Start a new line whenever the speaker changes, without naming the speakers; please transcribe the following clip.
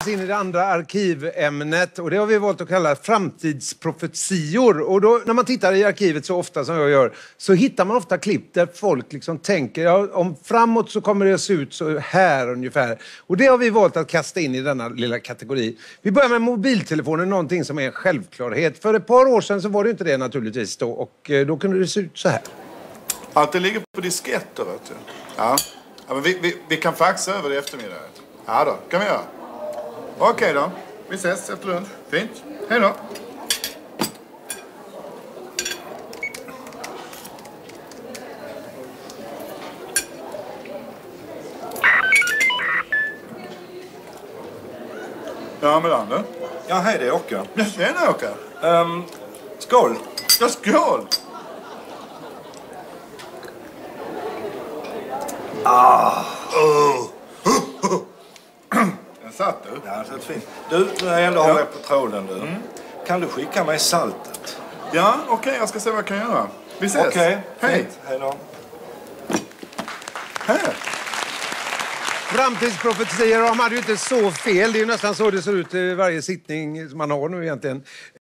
in i det andra arkivämnet och det har vi valt att kalla framtidsprofetior. Och då, när man tittar i arkivet så ofta som jag gör så hittar man ofta klipp där folk liksom tänker ja, om framåt så kommer det att se ut så här ungefär. Och det har vi valt att kasta in i denna lilla kategori. Vi börjar med mobiltelefonen, någonting som är en självklarhet. För ett par år sedan så var det inte det naturligtvis då och då kunde det se ut så här.
Att det ligger på disketter, vet du. Ja, men vi kan faxa över det i eftermiddag. Ja då, kan vi göra. Okej då. Vi ses efter lunch. Fint. Hej då. Ja, Melander.
Ja, hej, det är Åke.
Ja, tjena Åke.
Skål.
Ja, skål. Den satt du.
Ja, det är fint. Du, när jag ändå har dig på tråden du. Kan du skicka mig saltet?
Ja, okej, jag ska se vad jag kan göra. Vi ses.
Okej,
hej.
Fint. Hej då.
Här.
Framtidsprofetior, de hade ju inte så fel. Det är ju nästan så det ser ut i varje sittning som man har nu egentligen.